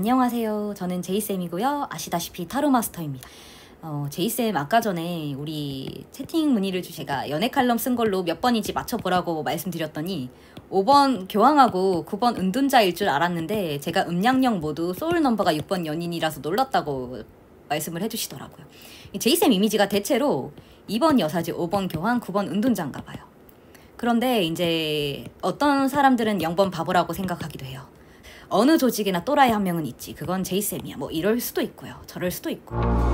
안녕하세요. 저는 제이쌤이고요. 아시다시피 타로 마스터입니다. 제이쌤 아까 전에 우리 채팅 문의를 제가 연애 칼럼 쓴 걸로 몇 번인지 맞춰보라고 말씀드렸더니 5번 교황하고 9번 은둔자일 줄 알았는데 제가 음양령 모두 소울 넘버가 6번 연인이라서 놀랐다고 말씀을 해주시더라고요. 제이쌤 이미지가 대체로 2번 여사지, 5번 교황, 9번 은둔자인가 봐요. 그런데 이제 어떤 사람들은 0번 바보라고 생각하기도 해요. 어느 조직이나 또라이 한 명은 있지. 그건 제이쌤이야. 뭐 이럴 수도 있고요. 저럴 수도 있고.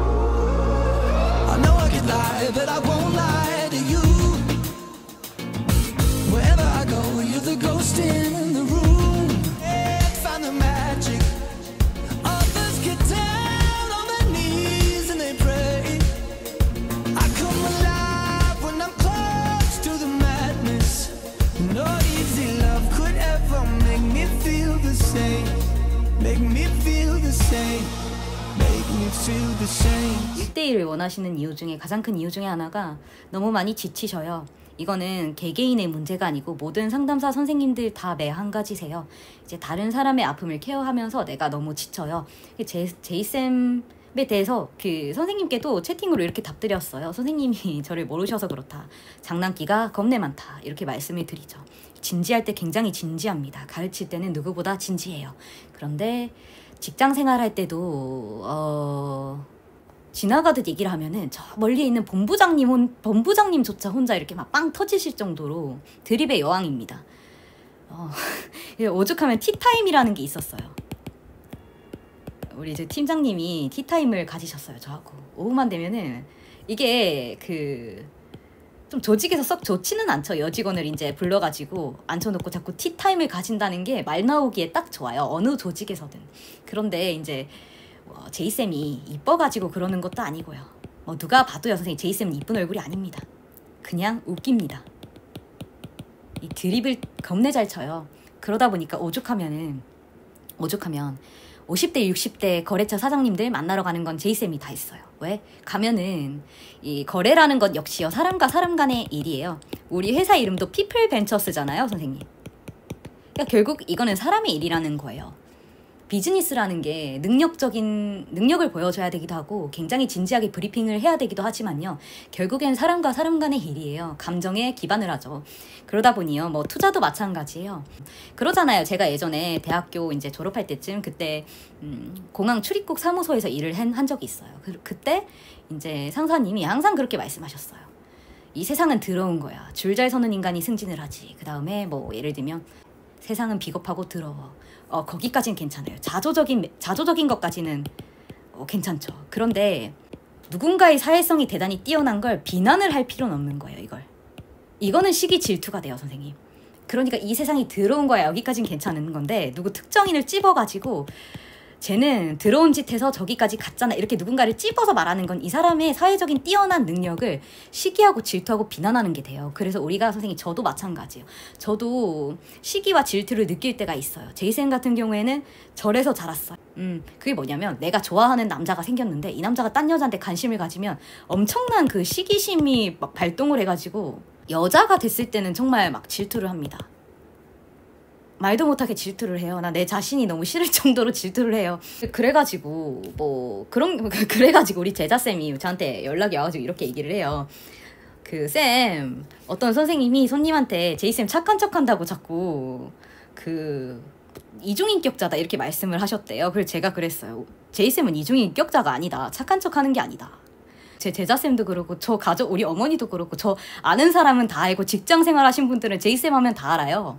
일대일을 원하시는 이유 중에 가장 큰 이유 중에 하나가 너무 많이 지치셔요. 이거는 개개인의 문제가 아니고 모든 상담사 선생님들 다 매 한 가지세요. 이제 다른 사람의 아픔을 케어하면서 내가 너무 지쳐요. 제이쌤에 대해서 그 선생님께도 채팅으로 이렇게 답드렸어요. 선생님이 저를 모르셔서 그렇다. 장난기가 겁내 많다. 이렇게 말씀을 드리죠. 진지할 때 굉장히 진지합니다. 가르칠 때는 누구보다 진지해요. 그런데 직장 생활할 때도 지나가듯 얘기를 하면은 저 멀리에 있는 본부장님조차 혼자 이렇게 막 빵 터지실 정도로 드립의 여왕입니다. 오죽하면 티타임이라는 게 있었어요. 우리 이제 팀장님이 티타임을 가지셨어요. 저하고 오후만 되면은 이게 좀 조직에서 썩 좋지는 않죠. 여직원을 이제 불러가지고 앉혀놓고 자꾸 티타임을 가진다는 게 말 나오기에 딱 좋아요. 어느 조직에서든. 그런데 이제 제이쌤이 이뻐가지고 그러는 것도 아니고요. 누가 봐도요, 선생님, 제이쌤은 이쁜 얼굴이 아닙니다. 그냥 웃깁니다. 이 드립을 겁내 잘 쳐요. 그러다 보니까 오죽하면 50대, 60대 거래처 사장님들 만나러 가는 건 제이쌤이 다 했어요. 왜? 가면은 이 거래라는 건 역시요, 사람과 사람 간의 일이에요. 우리 회사 이름도 피플 벤처스잖아요, 선생님. 그러니까 결국 이거는 사람의 일이라는 거예요. 비즈니스라는 게 능력을 보여줘야 되기도 하고 굉장히 진지하게 브리핑을 해야 되기도 하지만요. 결국엔 사람과 사람 간의 일이에요. 감정에 기반을 하죠. 그러다 보니요, 뭐 투자도 마찬가지예요. 그러잖아요. 제가 예전에 대학교 이제 졸업할 때쯤 그때 공항 출입국 사무소에서 일을 한 적이 있어요. 그때 이제 상사님이 항상 그렇게 말씀하셨어요. 이 세상은 더러운 거야. 줄 잘 서는 인간이 승진을 하지. 그 다음에 뭐 예를 들면 세상은 비겁하고 더러워. 거기까지는 괜찮아요. 자조적인 것까지는 괜찮죠. 그런데 누군가의 사회성이 대단히 뛰어난 걸 비난을 할 필요는 없는 거예요. 이거는 시기 질투가 돼요, 선생님. 그러니까 이 세상이 더러운 거야. 여기까지는 괜찮은 건데 누구 특정인을 찝어가지고 쟤는 더러운 짓 해서 저기까지 갔잖아. 이렇게 누군가를 찝어서 말하는 건 이 사람의 사회적인 뛰어난 능력을 시기하고 질투하고 비난하는 게 돼요. 그래서 우리가 선생님, 저도 마찬가지예요. 저도 시기와 질투를 느낄 때가 있어요. 제이쌤 같은 경우에는 절에서 자랐어요. 그게 뭐냐면 내가 좋아하는 남자가 생겼는데 이 남자가 딴 여자한테 관심을 가지면 엄청난 그 시기심이 막 발동을 해가지고 여자가 됐을 때는 정말 막 질투를 합니다. 말도 못하게 질투를 해요. 나 내 자신이 너무 싫을 정도로 질투를 해요. 그래가지고 우리 제자쌤이 저한테 연락이 와가지고 이렇게 얘기를 해요. 쌤, 어떤 선생님이 손님한테 제이쌤 착한 척 한다고 자꾸 이중인격자다 이렇게 말씀을 하셨대요. 그래서 제가 그랬어요. 제이쌤은 이중인격자가 아니다. 착한 척 하는 게 아니다. 제 제자쌤도 그렇고 우리 어머니도 그렇고 저 아는 사람은 다 알고 직장생활 하신 분들은 제이쌤 하면 다 알아요.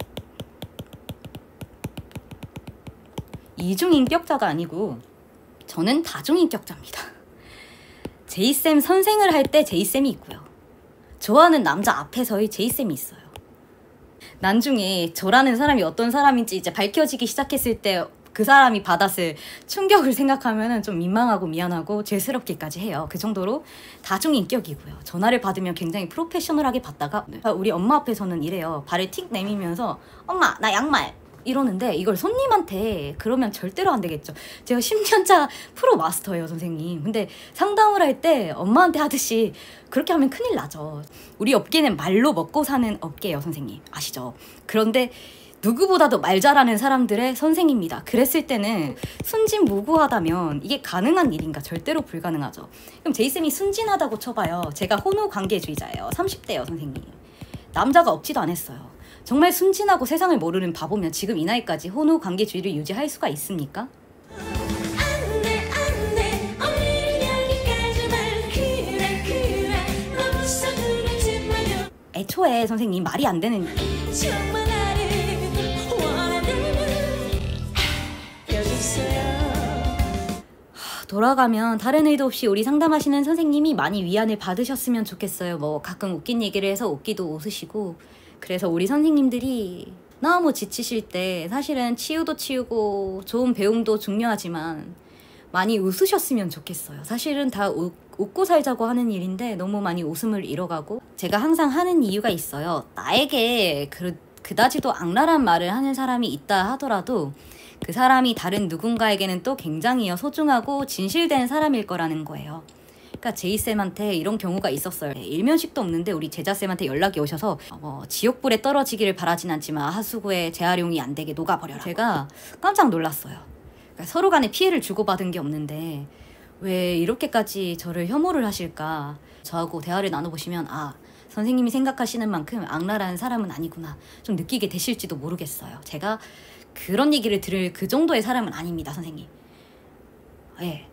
이중인격자가 아니고 저는 다중인격자입니다. 제이쌤 선생을 할 때 제이쌤이 있고요. 좋아하는 남자 앞에서의 제이쌤이 있어요. 나중에 저라는 사람이 어떤 사람인지 이제 밝혀지기 시작했을 때 그 사람이 받았을 충격을 생각하면 좀 민망하고 미안하고 죄스럽기까지 해요. 그 정도로 다중인격이고요. 전화를 받으면 굉장히 프로페셔널하게 받다가 우리 엄마 앞에서는 이래요. 발을 틱 내밀면서 엄마 나 양말 이러는데 이걸 손님한테 그러면 절대로 안 되겠죠. 제가 10년차 프로 마스터예요, 선생님. 근데 상담을 할 때 엄마한테 하듯이 그렇게 하면 큰일 나죠. 우리 업계는 말로 먹고 사는 업계예요, 선생님. 아시죠? 그런데 누구보다도 말 잘하는 사람들의 선생입니다. 그랬을 때는 순진무구하다면 이게 가능한 일인가? 절대로 불가능하죠. 그럼 제이쌤이 순진하다고 쳐봐요. 제가 혼후관계주의자예요. 30대예요, 선생님. 남자가 없지도 않았어요. 정말 순진하고 세상을 모르는 바보면 지금 이 나이까지 혼후관계주의를 유지할 수가 있습니까? 애초에 선생님 말이 안 되는 돌아가면 다른 의도 없이 우리 상담하시는 선생님이 많이 위안을 받으셨으면 좋겠어요. 뭐 가끔 웃긴 얘기를 해서 웃기도 웃으시고. 그래서 우리 선생님들이 너무 지치실 때 사실은 치유도 치유고 좋은 배움도 중요하지만 많이 웃으셨으면 좋겠어요. 사실은 다 웃고 살자고 하는 일인데 너무 많이 웃음을 잃어가고. 제가 항상 하는 이유가 있어요. 나에게 그다지도 악랄한 말을 하는 사람이 있다 하더라도 그 사람이 다른 누군가에게는 또 굉장히 소중하고 진실된 사람일 거라는 거예요. 그러니까 제이쌤한테 이런 경우가 있었어요. 일면식도 없는데 우리 제자쌤한테 연락이 오셔서 지옥불에 떨어지기를 바라진 않지만 하수구에 재활용이 안 되게 녹아버려라. 제가 깜짝 놀랐어요. 그러니까 서로 간에 피해를 주고받은 게 없는데 왜 이렇게까지 저를 혐오를 하실까? 저하고 대화를 나눠보시면 아, 선생님이 생각하시는 만큼 악랄한 사람은 아니구나 좀 느끼게 되실지도 모르겠어요. 제가 그런 얘기를 들을 그 정도의 사람은 아닙니다, 선생님. 예.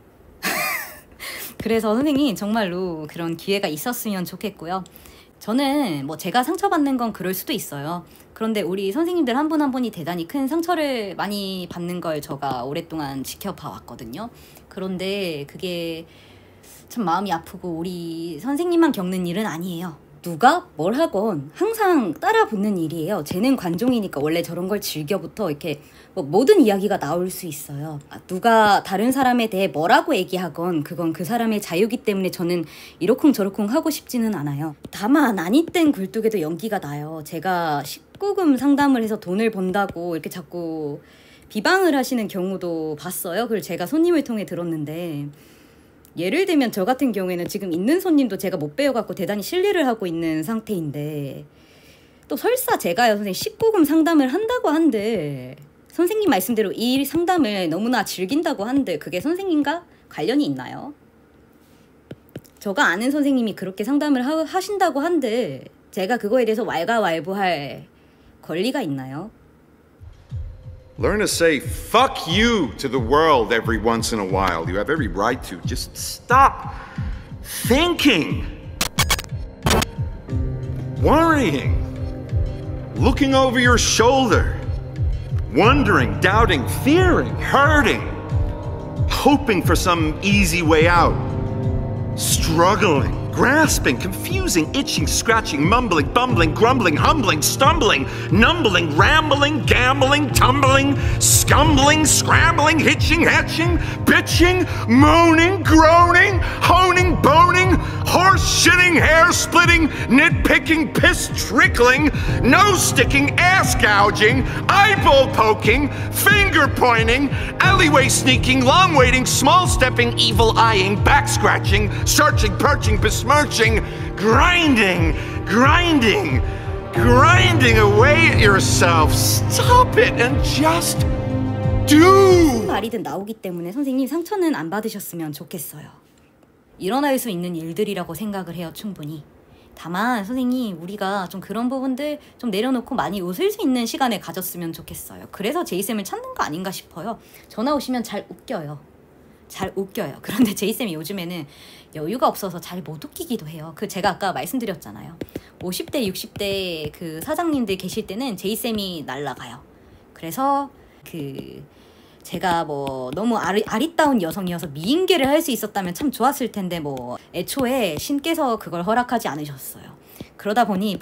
그래서 선생님 정말로 그런 기회가 있었으면 좋겠고요. 저는 뭐 제가 상처받는 건 그럴 수도 있어요. 그런데 우리 선생님들 한 분 한 분이 대단히 큰 상처를 많이 받는 걸 제가 오랫동안 지켜봐 왔거든요. 그런데 그게 참 마음이 아프고 우리 선생님만 겪는 일은 아니에요. 누가 뭘 하건 항상 따라 붙는 일이에요. 쟤는 관종이니까 원래 저런 걸 즐겨부터 이렇게 뭐 모든 이야기가 나올 수 있어요. 누가 다른 사람에 대해 뭐라고 얘기하건 그건 그 사람의 자유기 때문에 저는 이러쿵저러쿵 하고 싶지는 않아요. 다만 아니땐 굴뚝에도 연기가 나요. 제가 19금 상담을 해서 돈을 번다고 이렇게 자꾸 비방을 하시는 경우도 봤어요. 그걸 제가 손님을 통해 들었는데 예를 들면 저 같은 경우에는 지금 있는 손님도 제가 못 배워갖고 대단히 신뢰를 하고 있는 상태인데 또 설사 제가요 선생님 19금 상담을 한다고 한들 선생님 말씀대로 이 상담을 너무나 즐긴다고 한들 그게 선생님과 관련이 있나요? 저가 아는 선생님이 그렇게 상담을 하신다고 한들 제가 그거에 대해서 왈가왈부할 권리가 있나요? Learn to say fuck you to the world every once in a while. You have every right to. Just stop thinking, worrying, looking over your shoulder, wondering, doubting, fearing, hurting, hoping for some easy way out, struggling, grasping, confusing, itching, scratching, mumbling, bumbling, grumbling, humbling, stumbling, numbling, rambling, gambling, tumbling, scumbling, scrambling, hitching, hatching, bitching, moaning, groaning, honing, boning, horse shitting, hair splitting, nitpicking, piss trickling, nose sticking, ass gouging, eyeball poking, finger pointing, alleyway sneaking, long waiting, small stepping, evil eyeing, back scratching, searching, perching, besmirching, grinding away at yourself. Stop it and just do. 말이든 나오기 때문에 선생님 상처는 안 받으셨으면 좋겠어요. 일어날 수 있는 일들이라고 생각을 해요, 충분히. 다만 선생님 우리가 좀 그런 부분들 좀 내려놓고 많이 웃을 수 있는 시간을 가졌으면 좋겠어요. 그래서 제이쌤을 찾는 거 아닌가 싶어요. 전화 오시면 잘 웃겨요. 잘 웃겨요. 그런데 제이쌤이 요즘에는 여유가 없어서 잘 못 웃기기도 해요. 제가 아까 말씀드렸잖아요. 50대, 60대 그 사장님들 계실 때는 제이쌤이 날라가요. 그래서 제가 뭐 너무 아리따운 여성이어서 미인계를 할 수 있었다면 참 좋았을 텐데 뭐 애초에 신께서 그걸 허락하지 않으셨어요. 그러다 보니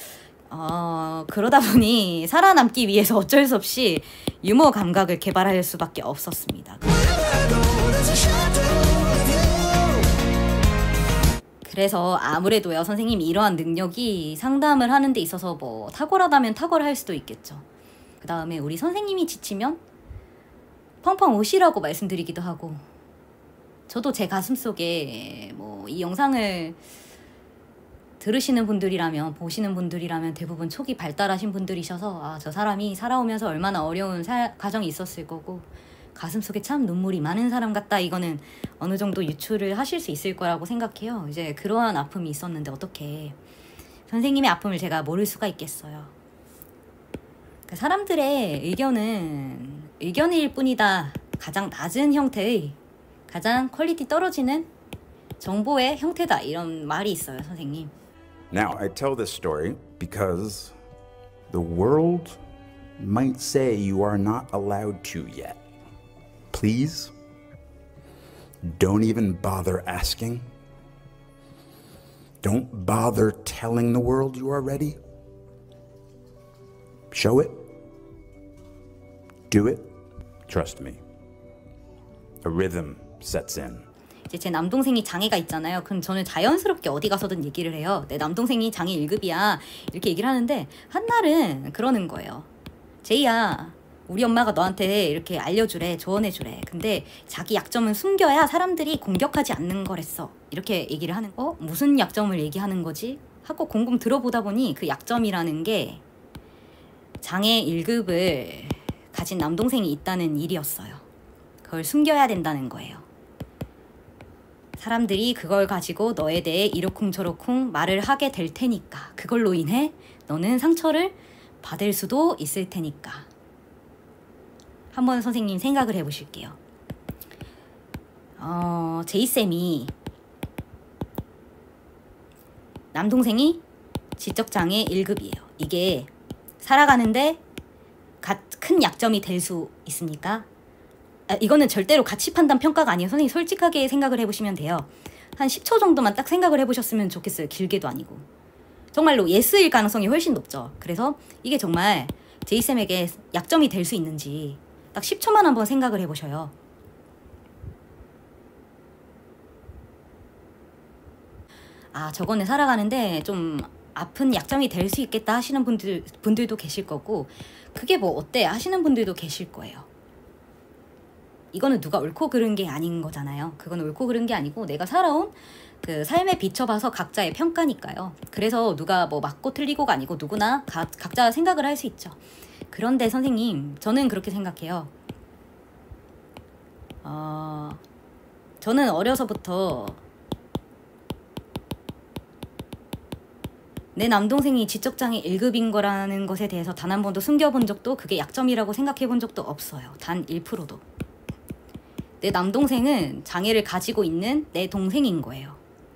살아남기 위해서 어쩔 수 없이 유머 감각을 개발할 수밖에 없었습니다. 그래서 아무래도요 선생님 이러한 능력이 상담을 하는 데 있어서 뭐 탁월하다면 탁월할 수도 있겠죠. 그 다음에 우리 선생님이 지치면 펑펑 우시라고 말씀드리기도 하고 저도 제 가슴속에 뭐 이 영상을 들으시는 분들이라면 보시는 분들이라면 대부분 초기 발달하신 분들이셔서 아, 저 사람이 살아오면서 얼마나 어려운 과정이 있었을 거고 가슴속에 참 눈물이 많은 사람 같다. 이거는 어느 정도 유추를 하실 수 있을 거라고 생각해요. 이제 그러한 아픔이 있었는데 어떻게 선생님의 아픔을 제가 모를 수가 있겠어요. 그러니까 사람들의 의견은 의견일 뿐이다. 가장 낮은 형태의 가장 퀄리티 떨어지는 정보의 형태다. 이런 말이 있어요, 선생님. Now, I tell this story because the world might say you are not allowed to yet. Please, don't even bother asking. Don't bother telling the world you are ready. Show it. Do it. Trust me. A rhythm sets in. 이제 제 남동생이 장애가 있잖아요. 그럼 저는 자연스럽게 어디 가서든 얘기를 해요. 내 남동생이 장애 1급이야. 이렇게 얘기를 하는데 한날은 그러는 거예요. 제이야, 우리 엄마가 너한테 이렇게 알려주래. 조언해주래. 근데 자기 약점은 숨겨야 사람들이 공격하지 않는 거랬어. 이렇게 얘기를 하는 거. 무슨 약점을 얘기하는 거지? 하고 곰곰 들어보다 보니 그 약점이라는 게 장애 1급을 가진 남동생이 있다는 일이었어요. 그걸 숨겨야 된다는 거예요. 사람들이 그걸 가지고 너에 대해 이러쿵저러쿵 말을 하게 될 테니까 그걸로 인해 너는 상처를 받을 수도 있을 테니까. 한번 선생님 생각을 해보실게요. 제이쌤이 남동생이 지적장애 1급이에요. 이게 살아가는데 큰 약점이 될 수 있습니까? 이거는 절대로 가치 판단 평가가 아니에요. 선생님 솔직하게 생각을 해보시면 돼요. 한 10초 정도만 딱 생각을 해보셨으면 좋겠어요. 길게도 아니고. 정말로 예스일 가능성이 훨씬 높죠. 그래서 이게 정말 제이쌤에게 약점이 될 수 있는지 딱 10초만 한번 생각을 해보셔요. 아, 저거는 살아가는데 좀 아픈 약점이 될 수 있겠다 하시는 분들도 계실 거고 그게 뭐 어때 하시는 분들도 계실 거예요. 이거는 누가 옳고 그른 게 아닌 거잖아요. 그건 옳고 그른 게 아니고 내가 살아온 그 삶에 비춰봐서 각자의 평가니까요. 그래서 누가 뭐 맞고 틀리고가 아니고 누구나 각자 생각을 할 수 있죠. 그런데 선생님, 저는 그렇게 생각해요. 저는 어려서부터 내 남동생이 지적장애 1급인 거라는 것에 대해서 단 한 번도 숨겨본 적도 그게 약점이라고 생각해 본 적도 없어요. 단 1%도. 내 남동생은 장애를 가지고 있는 내 동생인 거예요.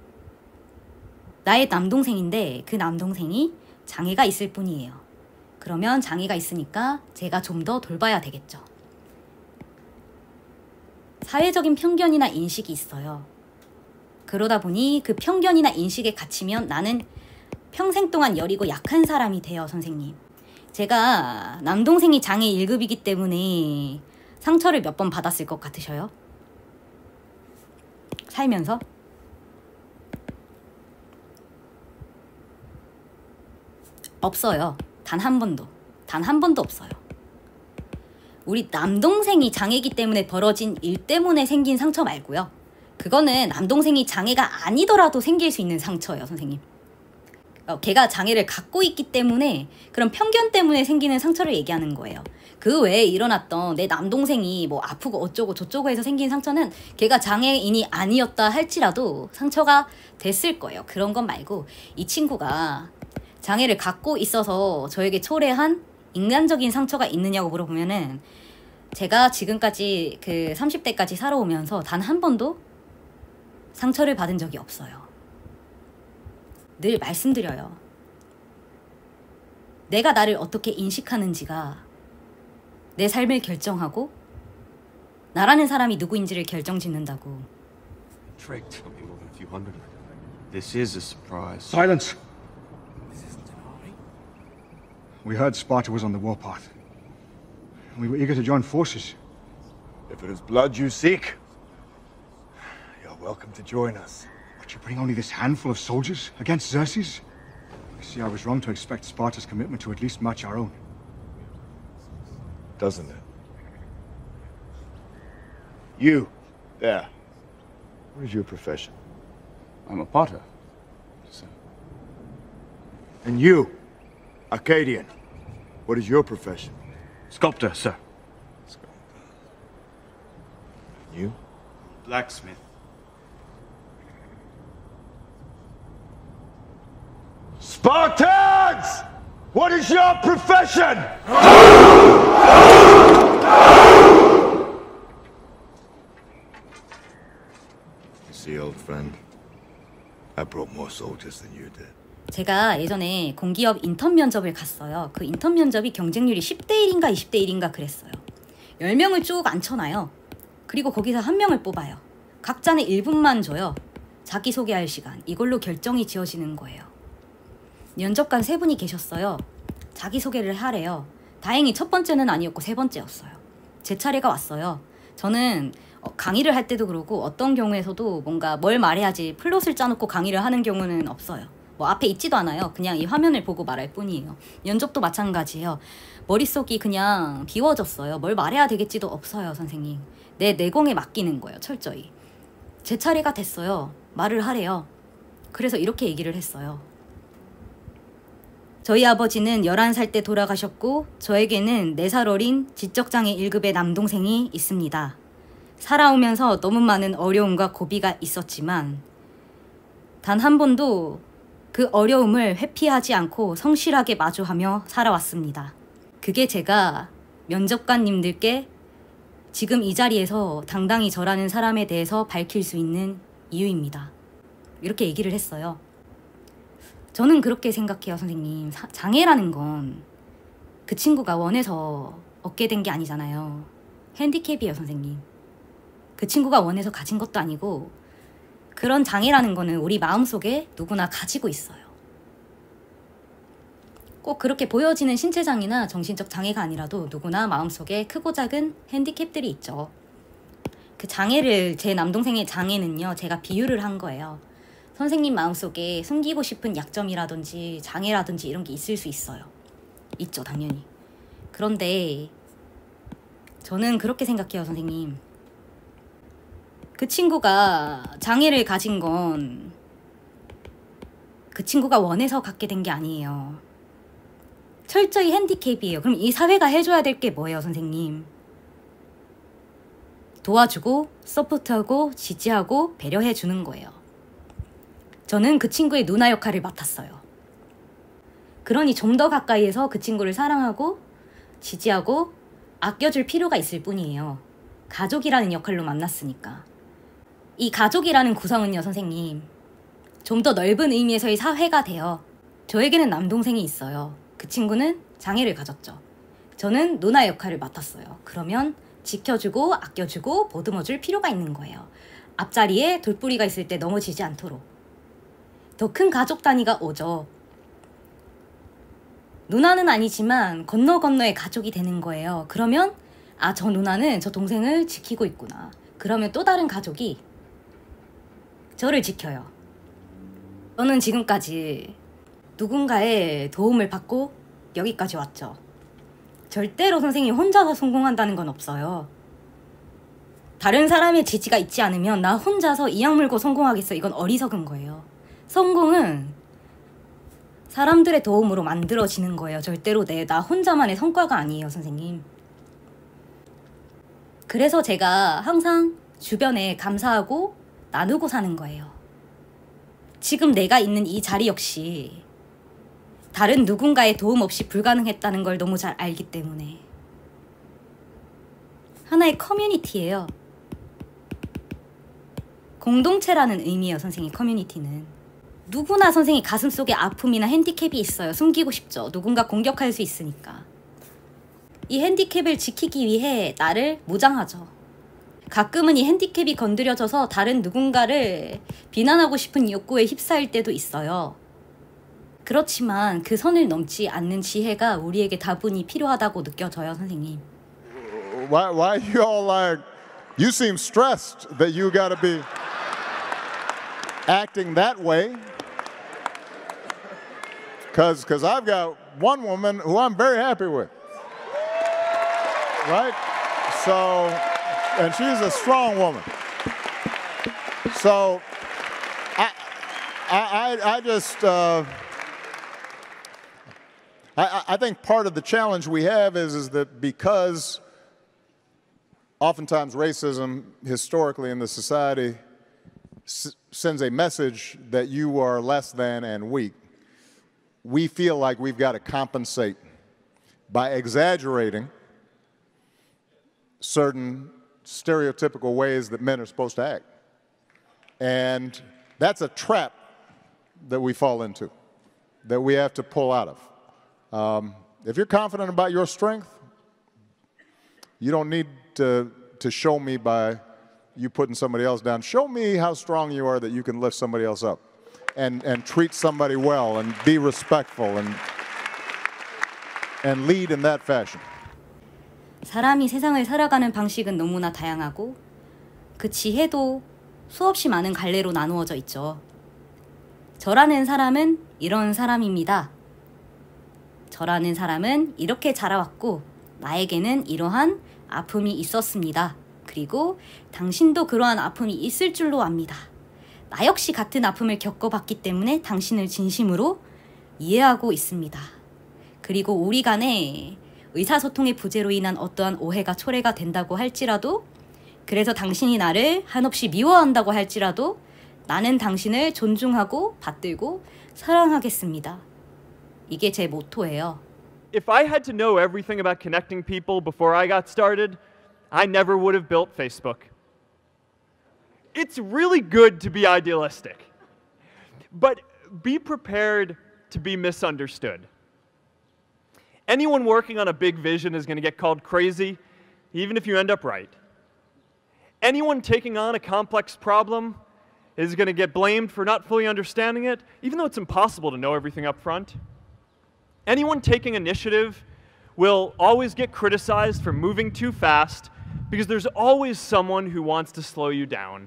나의 남동생인데 그 남동생이 장애가 있을 뿐이에요. 그러면 장애가 있으니까 제가 좀 더 돌봐야 되겠죠. 사회적인 편견이나 인식이 있어요. 그러다 보니 그 편견이나 인식에 갇히면 나는 평생 동안 여리고 약한 사람이 돼요, 선생님. 제가 남동생이 장애 1급이기 때문에 상처를 몇 번 받았을 것 같으셔요? 살면서? 없어요. 단 한 번도. 단 한 번도 없어요. 우리 남동생이 장애이기 때문에 벌어진 일 때문에 생긴 상처 말고요. 그거는 남동생이 장애가 아니더라도 생길 수 있는 상처예요, 선생님. 걔가 장애를 갖고 있기 때문에 그런 편견 때문에 생기는 상처를 얘기하는 거예요. 그 외에 일어났던 내 남동생이 뭐 아프고 어쩌고 저쩌고 해서 생긴 상처는 걔가 장애인이 아니었다 할지라도 상처가 됐을 거예요. 그런 건 말고 이 친구가 장애를 갖고 있어서 저에게 초래한 인간적인 상처가 있느냐고 물어보면은 제가 지금까지 그 30대까지 살아오면서 단 한 번도 상처를 받은 적이 없어요. 늘 말씀드려요. 내가 나를 어떻게 인식하는지가 내 삶을 결정하고 나라는 사람이 누구인지를 결정짓는다고. Tricked. More than a few hundred. This is a surprise. Silence! We heard Sparta was on the warpath. We were eager to join forces. If it is blood you seek, you're welcome to join us. But you bring only this handful of soldiers against Xerxes? I see I was wrong to expect Sparta's commitment to at least match our own. Doesn't it? You, there. What is your profession? I'm a potter, sir. And you, Arcadian, what is your profession? Sculptor, sir. You? Blacksmith. Spartans! What is your profession? You see, old friend, I brought more soldiers than you did. 제가 예전에 공기업 인턴 면접을 갔어요. 그 인턴 면접이 경쟁률이 10대 1인가 20대 1인가 그랬어요. 10명을 쭉 앉혀놔요. 그리고 거기서 한 명을 뽑아요. 각자는 1분만 줘요. 자기소개할 시간. 이걸로 결정이 지어지는 거예요. 면접관 3분이 계셨어요. 자기소개를 하래요. 다행히 첫 번째는 아니었고 3번째였어요. 제 차례가 왔어요. 저는 강의를 할 때도 그러고 어떤 경우에서도 뭔가 뭘 말해야지 플롯을 짜놓고 강의를 하는 경우는 없어요. 뭐 앞에 있지도 않아요. 그냥 이 화면을 보고 말할 뿐이에요. 면접도 마찬가지예요. 머릿속이 그냥 비워졌어요. 뭘 말해야 되겠지도 없어요, 선생님. 내 내공에 맡기는 거예요, 철저히. 제 차례가 됐어요. 말을 하래요. 그래서 이렇게 얘기를 했어요. 저희 아버지는 11살 때 돌아가셨고 저에게는 4살 어린 지적장애 1급의 남동생이 있습니다. 살아오면서 너무 많은 어려움과 고비가 있었지만 단 한 번도 그 어려움을 회피하지 않고 성실하게 마주하며 살아왔습니다. 그게 제가 면접관님들께 지금 이 자리에서 당당히 저라는 사람에 대해서 밝힐 수 있는 이유입니다. 이렇게 얘기를 했어요. 저는 그렇게 생각해요, 선생님. 장애라는 건 그 친구가 원해서 얻게 된 게 아니잖아요. 핸디캡이에요, 선생님. 그 친구가 원해서 가진 것도 아니고 그런 장애라는 거는 우리 마음속에 누구나 가지고 있어요. 꼭 그렇게 보여지는 신체장애나 정신적 장애가 아니라도 누구나 마음속에 크고 작은 핸디캡들이 있죠. 그 장애를, 제 남동생의 장애는요, 제가 비유를 한 거예요. 선생님 마음속에 숨기고 싶은 약점이라든지 장애라든지 이런 게 있을 수 있어요. 있죠, 당연히. 그런데 저는 그렇게 생각해요, 선생님. 그 친구가 장애를 가진 건 그 친구가 원해서 갖게 된 게 아니에요. 철저히 핸디캡이에요. 그럼 이 사회가 해줘야 될 게 뭐예요, 선생님? 도와주고 서포트하고 지지하고 배려해 주는 거예요. 저는 그 친구의 누나 역할을 맡았어요. 그러니 좀 더 가까이에서 그 친구를 사랑하고 지지하고 아껴줄 필요가 있을 뿐이에요. 가족이라는 역할로 만났으니까. 이 가족이라는 구성은요, 선생님, 좀 더 넓은 의미에서의 사회가 돼요. 저에게는 남동생이 있어요. 그 친구는 장애를 가졌죠. 저는 누나 역할을 맡았어요. 그러면 지켜주고 아껴주고 보듬어줄 필요가 있는 거예요. 앞자리에 돌뿌리가 있을 때 넘어지지 않도록. 더 큰 가족 단위가 오죠. 누나는 아니지만 건너 건너의 가족이 되는 거예요. 그러면 아, 저 누나는 저 동생을 지키고 있구나. 그러면 또 다른 가족이 저를 지켜요. 저는 지금까지 누군가의 도움을 받고 여기까지 왔죠. 절대로 선생님 혼자서 성공한다는 건 없어요. 다른 사람의 지지가 있지 않으면 나 혼자서 이악 물고 성공하겠어. 이건 어리석은 거예요. 성공은 사람들의 도움으로 만들어지는 거예요. 절대로 나 혼자만의 성과가 아니에요, 선생님. 그래서 제가 항상 주변에 감사하고 나누고 사는 거예요. 지금 내가 있는 이 자리 역시 다른 누군가의 도움 없이 불가능했다는 걸 너무 잘 알기 때문에. 하나의 커뮤니티예요. 공동체라는 의미예요, 선생님. 커뮤니티는 누구나 선생님 가슴속에 아픔이나 핸디캡이 있어요. 숨기고 싶죠. 누군가 공격할 수 있으니까. 이 핸디캡을 지키기 위해 나를 무장하죠. 가끔은 이 핸디캡이 건드려져서 다른 누군가를 비난하고 싶은 욕구에 휩싸일 때도 있어요. 그렇지만 그 선을 넘지 않는 지혜가 우리에게 다분히 필요하다고 느껴져요, 선생님. Why you all like, you seem stressed that you gotta be acting that way. Because I've got one woman who I'm very happy with. Right? So, and she's a strong woman. So, I just, I think part of the challenge we have is that because oftentimes racism historically in the society sends a message that you are less than and weak, we feel like we've got to compensate by exaggerating certain stereotypical ways that men are supposed to act. And that's a trap that we fall into, that we have to pull out of. If you're confident about your strength, you don't need to show me by you putting somebody else down. Show me how strong you are that you can lift somebody else up and treat somebody well and be respectful and lead in that fashion. 사람이 세상을 살아가는 방식은 너무나 다양하고 그 지혜도 수없이 많은 갈래로 나누어져 있죠. 저라는 사람은 이런 사람입니다. 저라는 사람은 이렇게 자라왔고 나에게는 이러한 아픔이 있었습니다. 그리고 당신도 그러한 아픔이 있을 줄로 압니다. 나 역시 같은 아픔을 겪어봤기 때문에 당신을 진심으로 이해하고 있습니다. 그리고 우리 간에 의사소통의 부재로 인한 어떠한 오해가 초래가 된다고 할지라도, 그래서 당신이 나를 한없이 미워한다고 할지라도 나는 당신을 존중하고 받들고 사랑하겠습니다. 이게 제 모토예요. If I had to know everything about connecting people before I got started, I never would have built Facebook. It's really good to be idealistic, but be prepared to be misunderstood. Anyone working on a big vision is going to get called crazy, even if you end up right. Anyone taking on a complex problem is going to get blamed for not fully understanding it, even though it's impossible to know everything up front. Anyone taking initiative will always get criticized for moving too fast because there's always someone who wants to slow you down.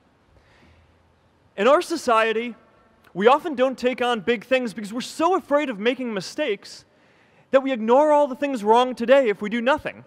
In our society, we often don't take on big things because we're so afraid of making mistakes that we ignore all the things wrong today if we do nothing.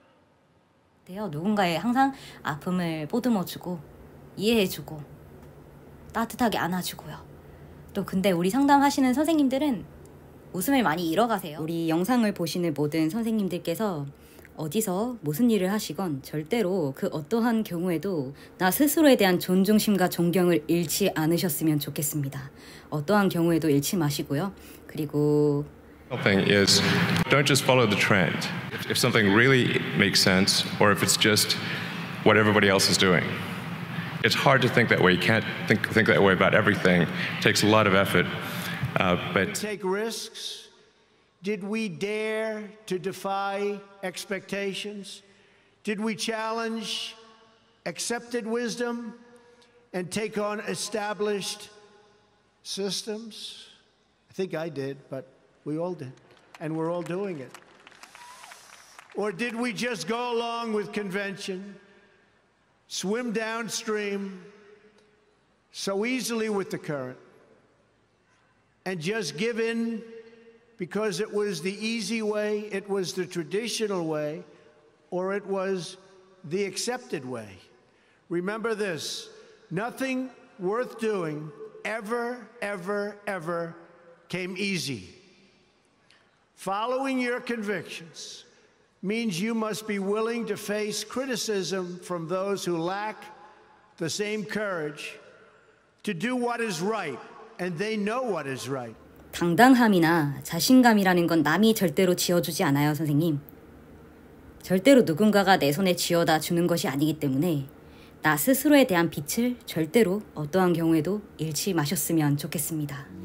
누군가의 항상 아픔을 보듬어주고 이해해주고 따뜻하게 안아주고요. 또 근데 우리 상담하시는 선생님들은 웃음을 많이 잃어가세요. 우리 영상을 보시는 모든 선생님들께서 어디서 무슨 일을 하시건 절대로 그 어떠한 경우에도 나 스스로에 대한 존중심과 존경을 잃지 않으셨으면 좋겠습니다. 어떠한 경우에도 잃지 마시고요. 그리고 thing is, don't just follow the trend. If something really makes sense, or if it's just what everybody else is doing. It's hard to think that way. You can't think that way about everything. It takes a lot of effort. But take risks? Did we dare to defy expectations? Did we challenge accepted wisdom and take on established systems? I think I did, but we all did, and we're all doing it. Or did we just go along with convention, swim downstream so easily with the current, and just give in because it was the easy way, it was the traditional way, or it was the accepted way? Remember this, nothing worth doing ever, ever, ever came easy. Following your convictions means you must be willing to face criticism from those who lack the same courage to do what is right, and they know what is right. 당당함이나 자신감이라는 건 남이 절대로 지어주지 않아요, 선생님. 절대로 누군가가 내 손에 쥐어다 주는 것이 아니기 때문에 나 스스로에 대한 빛을 절대로 어떠한 경우에도 잃지 마셨으면 좋겠습니다.